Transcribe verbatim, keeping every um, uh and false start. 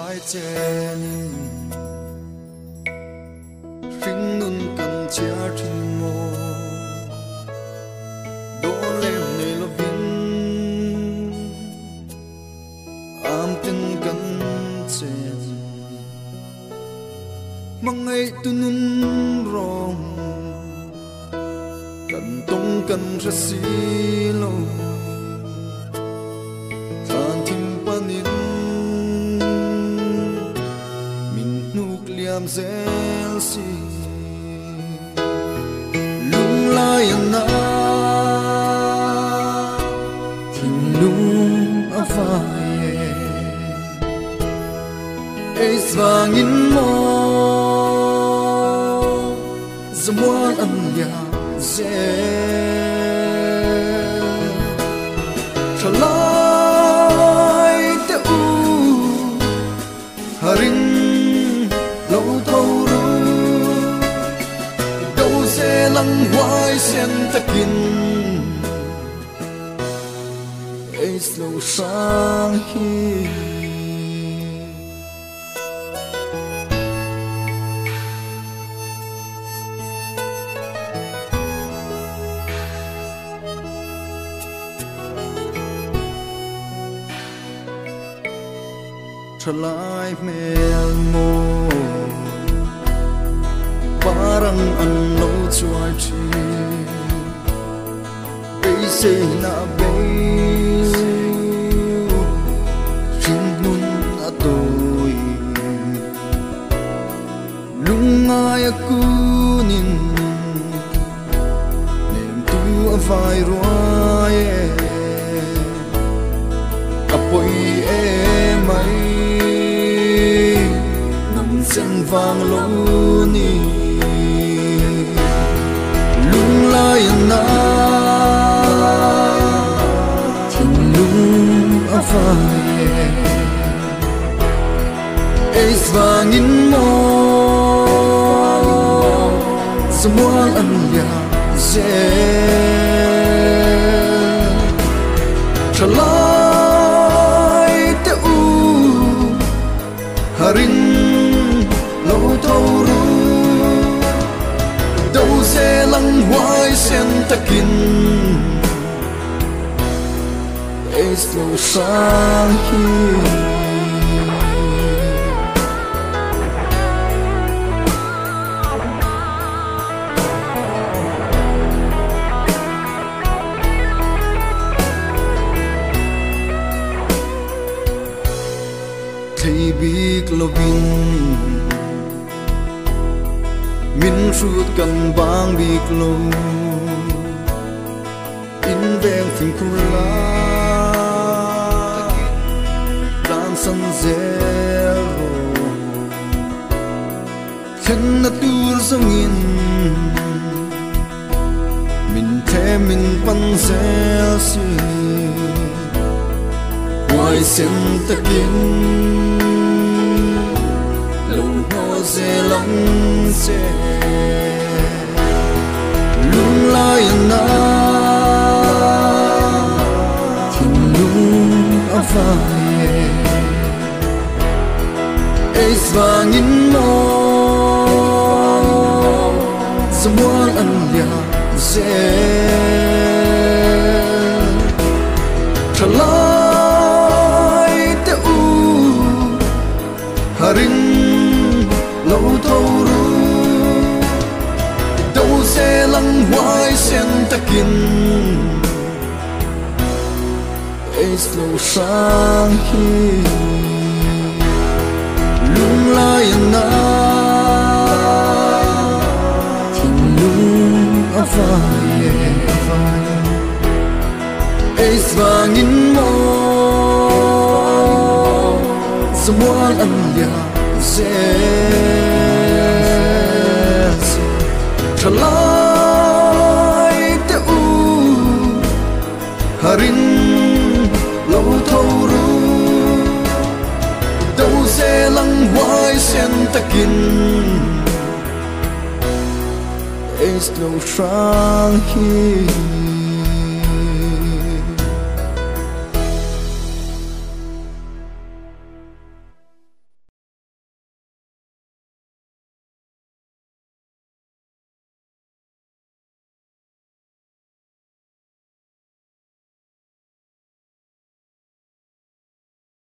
lai chen ring nun kan chia thi mo do lem nei lo vin am tin kan chen mangai tunun rong kan tong kan ra si lo than thim panin min nuk liam zel si lung lai na thim lung avai eis vangin mo zamuan an ya Tralai te u haring lâu thâu ru đâu sẽ lăng hoài sen takin ấy lâu sang hi Tralai mel mo parang an lo chuai chi ei se na be rin nun atoi lungai akunin nem tu avai ruai apoi e mai chân vang lô ni lung lai na thim lung avai eis vangin mo samuan an ya ze tralai te u haring lâu thâu ru đâu sẽ lăng hoài sen takin eis lâu sang hi thei bik lovin min ruột cần bang bik lo in veng phim kula dan san zero khen na tur zongin min the min pan zel si hoài sen takin se lăng se lung lai na thim lung avai eis vangin mo samuan an ya ze tralai te u haring lâu thâu ru đâu sẽ lăng hoài sen takin eis lâu sang hi lung lai na thim lung avai eis vangin mo samuan an ya Tralai te u haring lâu thâu ru đâu sẽ lăng hoài sen takin eis lâu sang hi